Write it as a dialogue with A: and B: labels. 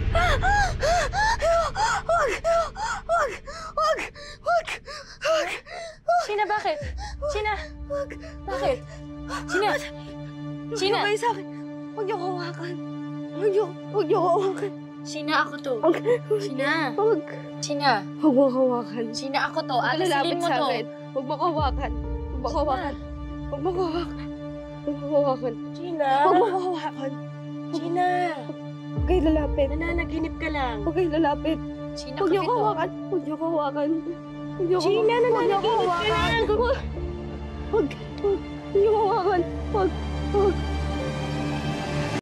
A: Wag! Wag! Wag! Wag! Wag!
B: Sheena, bakit? Sheena!
A: Wag!
B: Bakit? Sheena! Sheena!
A: Huwag kayo sa akin. Huwag niyo ko hawakan. Huwag niyo ko hawakan.
B: Sheena, ako to.
A: Wag!
B: Sheena!
A: Wag!
B: Sheena!
A: Huwag mo ko hawakan.
B: Sheena, ako to.
A: Huwag ka
B: Atasilin
A: lalapit
B: mo
A: sa
B: to.
A: akin. Huwag mo ko hawakan. Huwag mo ko hawakan. Huwag mo ko hawakan. Huwag mo ko hawakan.
B: Sheena!
A: Huwag mo ko hawakan.
B: Sheena!
A: Huwag kayo lalapit.
B: Nananaginip ka lang.
A: Huwag kayo lalapit.
B: Sheena,
A: Huwag niyo
B: kami
A: ko
B: to.
A: hawakan. Huwag niyo ko hawakan. Huwag niyo ko
B: Sheena,
A: huwag niyo ko
B: nananaginip ka
A: hawakan.
B: lang.
A: Huwag niyo ko hawakan. Huwag.